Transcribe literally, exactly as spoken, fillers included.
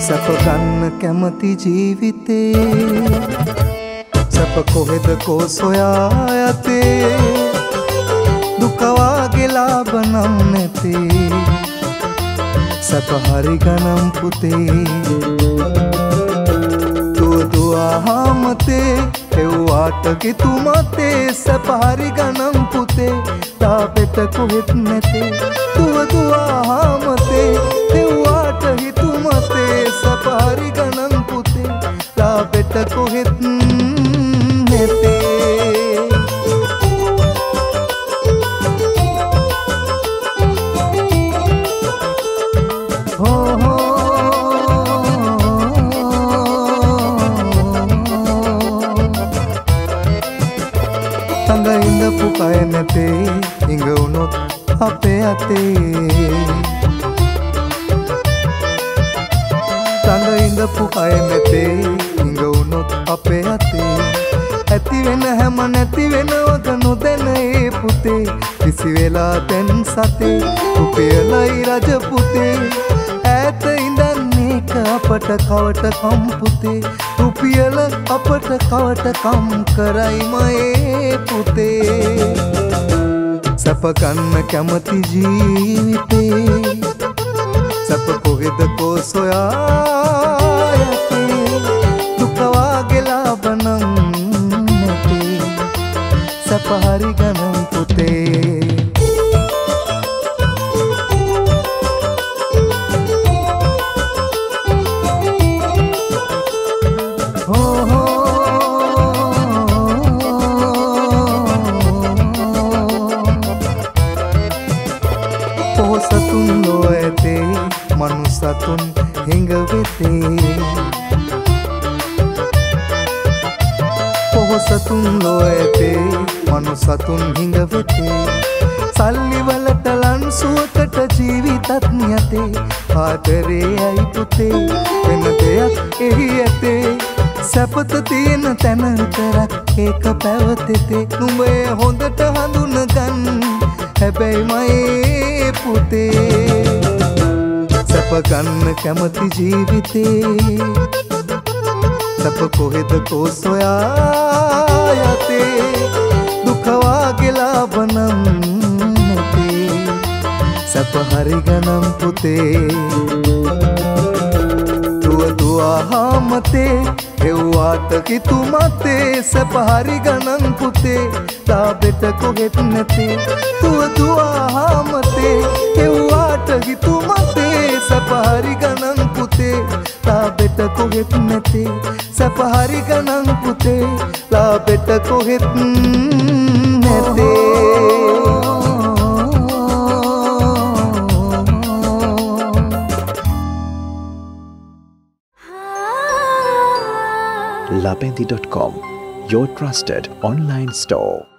සැප ගන්න කැමති ජීවිතේ සැප කොහෙද කෝ සොයා යතේ දුක වාගේ ලාභ නම් නැතේ සැප හරි ගනම් පුතේ දුව දුවා මතේ එව්වාට කිතු මතේ සැප හරි ගනම් පුතේ තාපෙට කොහෙත් නැතේ දුව දුවා මතේ එව්වාට හිතු මතේ සැප හරි ගනම් පුතේ තාපෙට කොහෙත් නැතේ පුකය නැතේ ඉඟ වුණොත් අපේ අතේ තඟ ඉඳපු කය නැතේ ඉඟ වුණොත් අපේ අතේ ඇති වෙන හැම නැති වෙනවද නොදැන ඒ පුතේ කිසි වෙලා දැන් සතේ උපයලයි රජ පුතේ ඈත ඉඳන්නේ අපට කවට කම් පුතේ රුපියල අපට කවට කම් කරයි මයේ පුතේ සැප ගන්න කැමති ජීවිතේ සැප කොහෙද කෝ සොයා යතේ දුක වාගේ ලාභ නම් නැතේ සැප හරි ගන්න පුතේ සතුන් ලෝ ඇතේ මනුසතුන් හිඟ වෙතේ පොහොසතුන් ලෝ ඇතේ මනුසතුන් හිඟ වෙතේ සල්ලි වලට ලන්සුවකට ජීවිතත් යතේ ආදරේ අයි පුතේ වෙන දෙයක් එහි ඇතේ සැපත තියෙන තැන විතරක් ඒක පැවතෙතේ නුඹේ හොඳට හඳුන ගන්න හැබැයි මයේ පුතේ සැප ගන්න කැමති ජීවිතේ සැප කොහෙද කෝ සොයා යතේ දුක වාගේ ලාභ නම් නැතේ සැප හරි ගනම් පුතේ දුව දුවා මතේ එව්වාට කිතු මතේ සැප හරි ගනම් පුතේ තාබෙට කොහෙත් නැතේ දුව දුවා මතේ එව්වාට හිතු මතේ සැප හරි ගනම් පුතේ තාබෙට කොහෙත් නැතේ සැප හරි ගනම් පුතේ ලාබෙට කොහෙත් නැතේ labendi dot com, your trusted online store.